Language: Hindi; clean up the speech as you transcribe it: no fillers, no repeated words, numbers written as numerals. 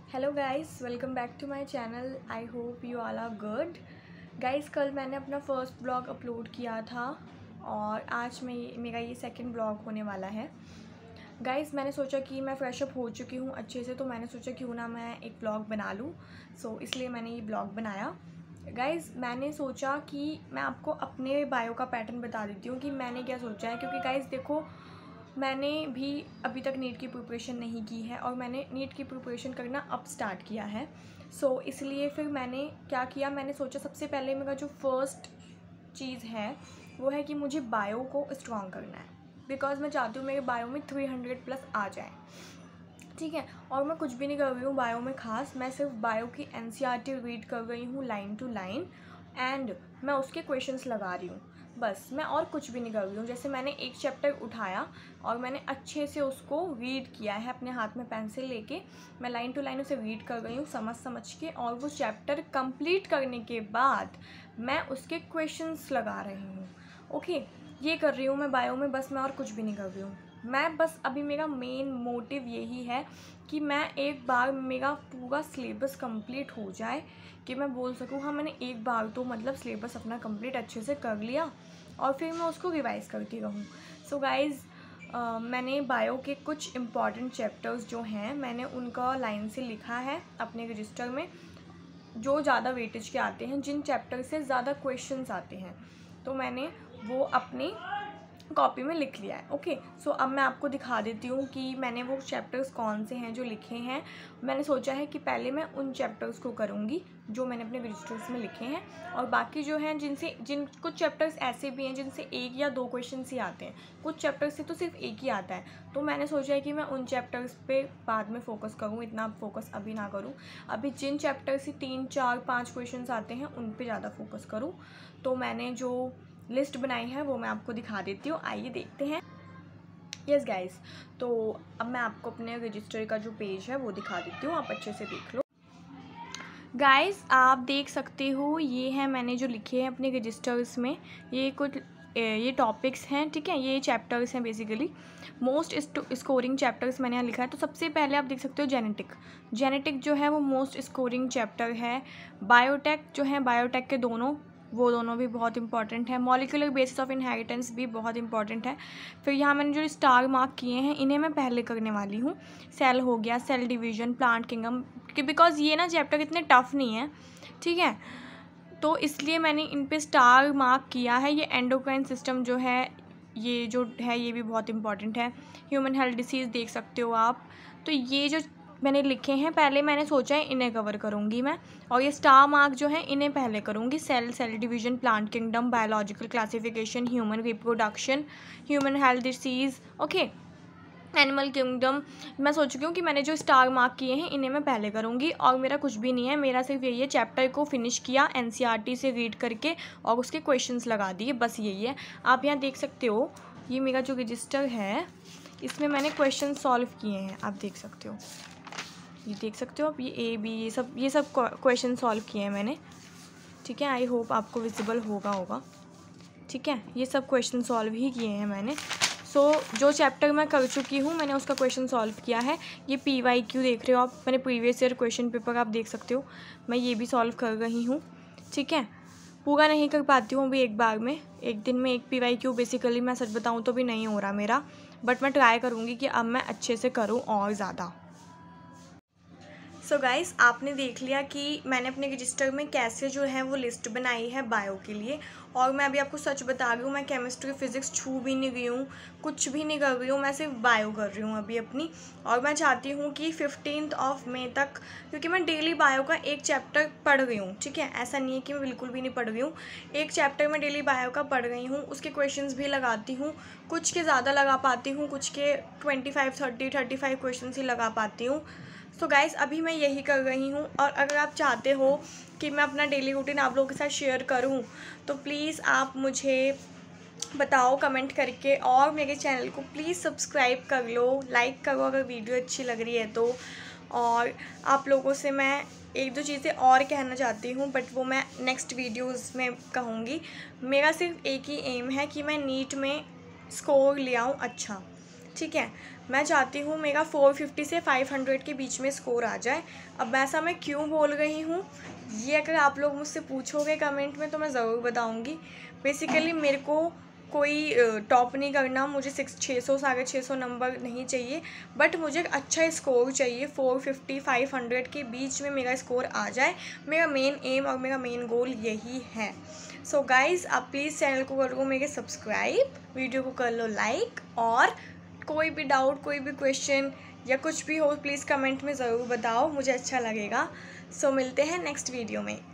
Hello guys, welcome back to my channel. I hope you all are good. Guys, कल मैंने अपना फर्स्ट ब्लॉग अपलोड किया था और आज मेरा ये सेकंड ब्लॉग होने वाला है। गाइस, मैंने सोचा कि मैं फ्रेश अप हो चुकी हूँ अच्छे से, तो मैंने सोचा क्यों ना मैं एक ब्लॉग बना लूँ। इसलिए मैंने ये ब्लॉग बनाया। गाइस, मैंने सोचा कि मैं आपको अपने बायो का पैटर्न बता देती हूँ कि मैंने क्या सोचा है, क्योंकि गाइस देखो, मैंने भी अभी तक नीट की प्रिपरेशन नहीं की है और मैंने नीट की प्रिपरेशन करना अब स्टार्ट किया है। इसलिए फिर मैंने क्या किया, मैंने सोचा सबसे पहले मेरा जो फर्स्ट चीज़ है वो है कि मुझे बायो को स्ट्रॉन्ग करना है, बिकॉज मैं चाहती हूँ मेरे बायो में 300+ आ जाए। ठीक है, और मैं कुछ भी नहीं कर रही हूँ बायो में ख़ास, मैं सिर्फ बायो की NCERT रीड कर रही हूँ लाइन टू लाइन एंड मैं उसके क्वेश्चंस लगा रही हूँ। बस मैं और कुछ भी नहीं कर रही हूँ। जैसे मैंने एक चैप्टर उठाया और मैंने अच्छे से उसको रीड किया है, अपने हाथ में पेंसिल लेके मैं लाइन टू लाइन उसे रीड कर रही हूँ समझ के, और वो चैप्टर कंप्लीट करने के बाद मैं उसके क्वेश्चंस लगा रही हूँ। ओके, ये कर रही हूँ मैं बायो में, बस मैं और कुछ भी नहीं कर रही हूँ। मैं बस अभी मेरा मेन मोटिव यही है कि मैं एक बार मेरा पूरा सिलेबस कंप्लीट हो जाए, कि मैं बोल सकूँ हाँ मैंने एक बार तो मतलब सिलेबस अपना कंप्लीट अच्छे से कर लिया और फिर मैं उसको रिवाइज करती रहूँ। सो गाइज़, मैंने बायो के कुछ इम्पॉर्टेंट चैप्टर्स जो हैं मैंने उनका लाइन से लिखा है अपने रजिस्टर में, जो ज़्यादा वेटेज के आते हैं, जिन चैप्टर से ज़्यादा क्वेश्चंस आते हैं, तो मैंने वो अपनी कॉपी में लिख लिया है। ओके, अब मैं आपको दिखा देती हूँ कि मैंने वो चैप्टर्स कौन से हैं जो लिखे हैं। मैंने सोचा है कि पहले मैं उन चैप्टर्स को करूँगी जो मैंने अपने रजिस्टर्स में लिखे हैं, और बाकी जो हैं कुछ चैप्टर्स ऐसे भी हैं जिनसे 1 या 2 क्वेश्चंस ही आते हैं, कुछ चैप्टर्स से तो सिर्फ 1 ही आता है। तो मैंने सोचा है कि मैं उन चैप्टर्स पे बाद में फ़ोकस करूँ, इतना फोकस अभी ना करूँ। अभी जिन चैप्टर्स से 3, 4, 5 क्वेश्चंस आते हैं उन पे ज़्यादा फोकस करूँ। तो मैंने जो लिस्ट बनाई है वो मैं आपको दिखा देती हूँ, आइए देखते हैं। यस गाइस, तो अब मैं आपको अपने रजिस्टर का जो पेज है वो दिखा देती हूँ, आप अच्छे से देख लो। गाइस, आप देख सकते हो ये है मैंने जो लिखे हैं अपने रजिस्टर्स में, ये टॉपिक्स हैं। ठीक है, ये चैप्टर्स हैं बेसिकली, मोस्ट स्कोरिंग चैप्टर्स मैंने यहाँ लिखा है। तो सबसे पहले आप देख सकते हो जेनेटिक जो है वो मोस्ट स्कोरिंग चैप्टर है। बायोटेक जो है, बायोटेक के दोनों भी बहुत इंपॉर्टेंट है। मॉलिक्यूलर बेसिस ऑफ इनहेरिटेंस भी बहुत इंपॉर्टेंट है। फिर यहाँ मैंने जो स्टार मार्क किए हैं इन्हें मैं पहले करने वाली हूँ। सेल हो गया, cell division, plant kingdom, because ये ना चैप्टर इतने टफ नहीं है। ठीक है, तो इसलिए मैंने इन पे स्टार मार्क किया है। ये एंडोक्राइन सिस्टम जो है ये भी बहुत इंपॉर्टेंट है। ह्यूमन हेल्थ डिसीज़ देख सकते हो आप। तो ये जो मैंने लिखे हैं, पहले मैंने सोचा है इन्हें कवर करूँगी मैं, और ये स्टार मार्क जो है इन्हें पहले करूँगी। Cell division, plant kingdom, biological classification, human reproduction, human health disease, okay, animal kingdom. मैं सोच चुकी हूँ कि मैंने जो स्टार मार्क किए हैं इन्हें मैं पहले करूँगी, और मेरा कुछ भी नहीं है, मेरा सिर्फ यही है, चैप्टर को फिनिश किया NCERT से रीड करके और उसके क्वेश्चंस लगा दिए, बस यही है। आप यहाँ देख सकते हो, ये मेरा जो रजिस्टर है इसमें मैंने क्वेश्चन सॉल्व किए हैं, आप देख सकते हो, ये देख सकते हो आप, ये A B ये सब क्वेश्चन सॉल्व किए हैं मैंने। ठीक है, आई होप आपको विजिबल होगा। ठीक है, ये सब क्वेश्चन सॉल्व ही किए हैं मैंने। जो चैप्टर मैं कर चुकी हूँ मैंने उसका क्वेश्चन सॉल्व किया है। ये PYQ देख रहे हो आप, मैंने प्रीवियस ईयर क्वेश्चन पेपर आप देख सकते हो, मैं ये भी सॉल्व कर रही हूँ। ठीक है, पूरा नहीं कर पाती हूँ अभी एक बार में, एक दिन में एक PYQ बेसिकली मैं सच बताऊँ तो भी नहीं हो रहा मेरा, बट मैं ट्राई करूँगी कि अब मैं अच्छे से करूँ और ज़्यादा। सो गाइस, आपने देख लिया कि मैंने अपने रजिस्टर में कैसे जो है वो लिस्ट बनाई है बायो के लिए, और मैं अभी आपको सच बता रही हूँ, मैं केमिस्ट्री फिजिक्स छू भी नहीं रही हूँ, कुछ भी नहीं कर रही हूँ, मैं सिर्फ बायो कर रही हूँ अभी अपनी। और मैं चाहती हूँ कि 15 मई तक, क्योंकि मैं डेली बायो का एक चैप्टर पढ़ रही हूँ। ठीक है, ऐसा नहीं है कि मैं बिल्कुल भी नहीं पढ़ रही हूँ, एक चैप्टर मैं डेली बायो का पढ़ रही हूँ, उसके क्वेश्चंस भी लगाती हूँ, कुछ के ज़्यादा लगा पाती हूँ, कुछ के 35 क्वेश्चन ही लगा पाती हूँ। सो गाइस, अभी मैं यही कर रही हूँ, और अगर आप चाहते हो कि मैं अपना डेली रूटीन आप लोगों के साथ शेयर करूँ तो प्लीज़ आप मुझे बताओ कमेंट करके, और मेरे चैनल को प्लीज़ सब्सक्राइब कर लो, लाइक करो अगर वीडियो अच्छी लग रही है तो। और आप लोगों से मैं 1-2 चीज़ें और कहना चाहती हूँ, बट वो मैं नेक्स्ट वीडियोज़ में कहूँगी। मेरा सिर्फ एक ही एम है कि मैं नीट में स्कोर ले आऊँ अच्छा। ठीक है। मैं चाहती हूँ मेरा 450 से 500 के बीच में स्कोर आ जाए। अब ऐसा मैं क्यों बोल रही हूँ, ये अगर आप लोग मुझसे पूछोगे कमेंट में तो मैं ज़रूर बताऊँगी। बेसिकली मेरे को कोई टॉप नहीं करना, मुझे 600 650 नंबर नहीं चाहिए, बट मुझे अच्छा स्कोर चाहिए। 450 500 के बीच में मेरा स्कोर आ जाए, मेरा मेन एम और मेरा मेन गोल यही है। सो गाइज़, आप प्लीज़ चैनल को कर लो मेरे सब्सक्राइब, वीडियो को कर लो लाइक, और कोई भी डाउट, कोई भी क्वेश्चन या कुछ भी हो प्लीज़ कमेंट में ज़रूर बताओ, मुझे अच्छा लगेगा। सो मिलते हैं नेक्स्ट वीडियो में।